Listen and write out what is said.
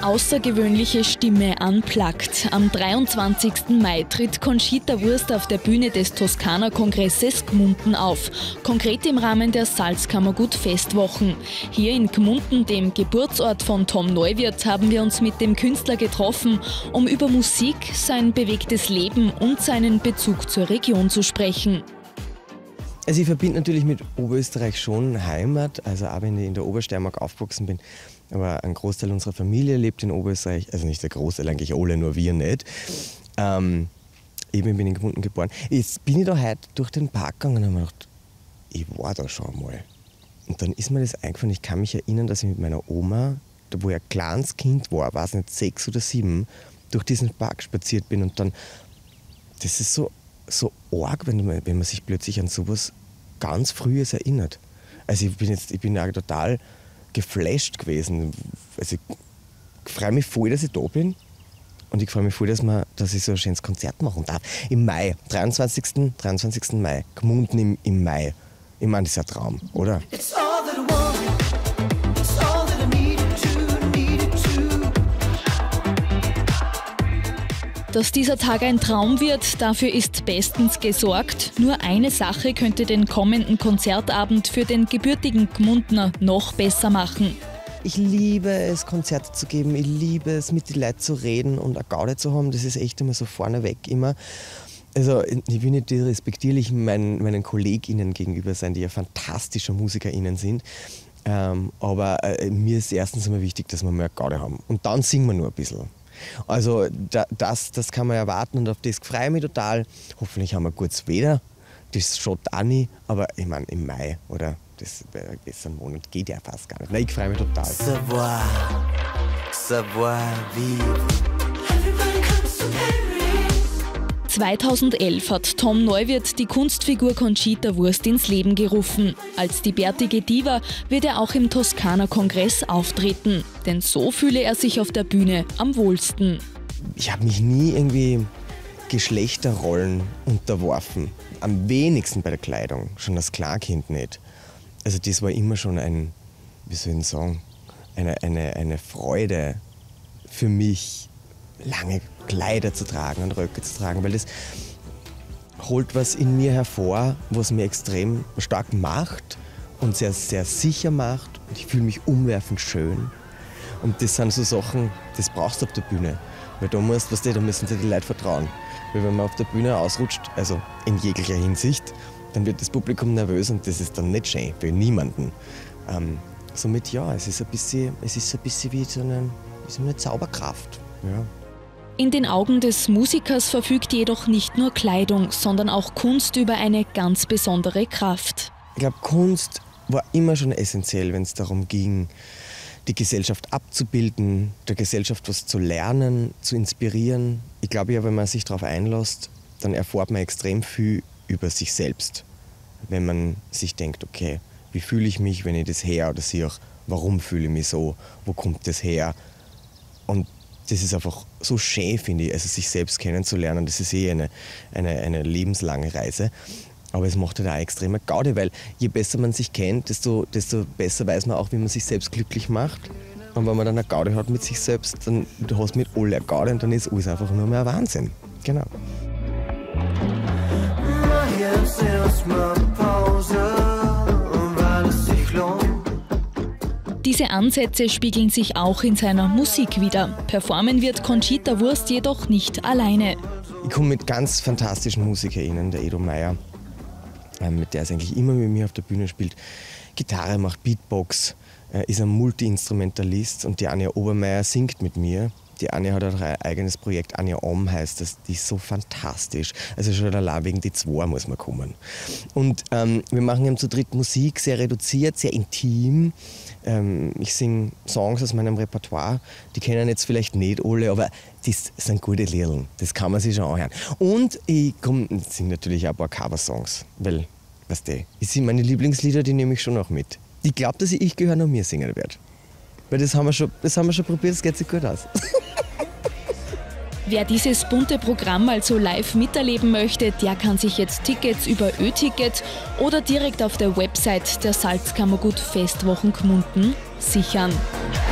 außergewöhnliche Stimme unplugged. Am 23. Mai tritt Conchita Wurst auf der Bühne des Toskana-Kongresses Gmunden auf. Konkret im Rahmen der Salzkammergut-Festwochen. Hier in Gmunden, dem Geburtsort von Tom Neuwirth, haben wir uns mit dem Künstler getroffen, um über Musik, sein bewegtes Leben und seinen Bezug zur Region zu sprechen. Also ich verbinde natürlich mit Oberösterreich schon Heimat, also auch wenn ich in der Obersteiermark aufgewachsen bin. Aber ein Großteil unserer Familie lebt in Oberösterreich, also nicht der Großteil, eigentlich alle, nur wir nicht. Eben bin ich in Gmunden geboren. Jetzt bin ich da heute durch den Park gegangen und habe mir gedacht, ich war da schon mal. Und dann ist mir das eingefallen, ich kann mich erinnern, dass ich mit meiner Oma, da wo ich ein kleines Kind war, weiß nicht, 6 oder 7, durch diesen Park spaziert bin. Und dann, das ist so arg, wenn man sich plötzlich an sowas ganz Frühes erinnert. Also ich bin auch total geflasht gewesen. Also ich freue mich voll, dass ich da bin. Und ich freue mich voll, dass ich so ein schönes Konzert machen darf. Im Mai, 23. Mai, Gmunden im Mai. Ich meine, das ist ein Traum, oder? Dass dieser Tag ein Traum wird, dafür ist bestens gesorgt. Nur eine Sache könnte den kommenden Konzertabend für den gebürtigen Gmundner noch besser machen. Ich liebe es, Konzerte zu geben. Ich liebe es, mit den Leuten zu reden und eine Gaude zu haben. Das ist echt immer so vorneweg immer. Also ich will nicht respektierlich meinen KollegInnen gegenüber sein, die ja fantastische MusikerInnen sind. Aber mir ist erstens immer wichtig, dass wir mal eine Gaude haben. Und dann singen wir nur ein bisschen. Also das kann man erwarten und auf das freue ich mich total. Hoffentlich haben wir gutes Wetter, das schaut auch nicht, aber ich meine im Mai, oder? Das ist ein Monat, geht ja fast gar nicht. Nein, ich freue mich total. Savoir vivre. 2011 hat Tom Neuwirth die Kunstfigur Conchita Wurst ins Leben gerufen. Als die bärtige Diva wird er auch im Toskana-Kongress auftreten. Denn so fühle er sich auf der Bühne am wohlsten. Ich habe mich nie irgendwie Geschlechterrollen unterworfen. Am wenigsten bei der Kleidung, schon als Kleinkind nicht. Also das war immer schon eine Freude für mich, lange Kleider zu tragen und Röcke zu tragen, weil das holt was in mir hervor, was mir extrem stark macht und sehr, sehr sicher macht. Und ich fühle mich umwerfend schön. Und das sind so Sachen, das brauchst du auf der Bühne. Weil da müssen dir die Leute vertrauen. Weil wenn man auf der Bühne ausrutscht, also in jeglicher Hinsicht, dann wird das Publikum nervös und das ist dann nicht schön für niemanden. Somit ja, es ist ein bisschen wie so eine Zauberkraft. Ja. In den Augen des Musikers verfügt jedoch nicht nur Kleidung, sondern auch Kunst über eine ganz besondere Kraft. Ich glaube, Kunst war immer schon essentiell, wenn es darum ging, die Gesellschaft abzubilden, der Gesellschaft was zu lernen, zu inspirieren. Ich glaube ja, wenn man sich darauf einlässt, dann erfährt man extrem viel über sich selbst. Wenn man sich denkt, okay, wie fühle ich mich, wenn ich das her oder sehe, warum fühle ich mich so, wo kommt das her? Und das ist einfach so schön, finde ich, also sich selbst kennenzulernen. Das ist eine lebenslange Reise. Aber es macht halt auch extreme Gaude, weil je besser man sich kennt, desto besser weiß man auch, wie man sich selbst glücklich macht. Und wenn man dann eine Gaude hat mit sich selbst, dann du hast mit alle eine Gaude und dann ist alles einfach nur mehr Wahnsinn. Genau. Jetzt erstmal Pause, weil es sich lohnt. Diese Ansätze spiegeln sich auch in seiner Musik wider. Performen wird Conchita Wurst jedoch nicht alleine. Ich komme mit ganz fantastischen MusikerInnen, der Edo Meier, mit der es eigentlich immer mit mir auf der Bühne spielt. Gitarre macht Beatbox, ist ein Multi-Instrumentalist und die Anja Obermeier singt mit mir. Die Anja hat auch ein eigenes Projekt, Anja Om heißt das, die ist so fantastisch. Also schon allein wegen die zwei muss man kommen. Und wir machen eben zu dritt Musik, sehr reduziert, sehr intim. Ich singe Songs aus meinem Repertoire, die kennen jetzt vielleicht nicht alle, aber das sind gute Lieder, das kann man sich schon anhören. Und ich singe natürlich auch ein paar Coversongs, weil, weißt du, meine Lieblingslieder, die nehme ich schon auch mit. Ich glaube, dass ich Gehör noch mehr singen werde. Weil das haben wir schon probiert, das geht sich gut aus. Wer dieses bunte Programm also live miterleben möchte, der kann sich jetzt Tickets über Ö-Ticket oder direkt auf der Website der Salzkammergut Festwochen Gmunden sichern.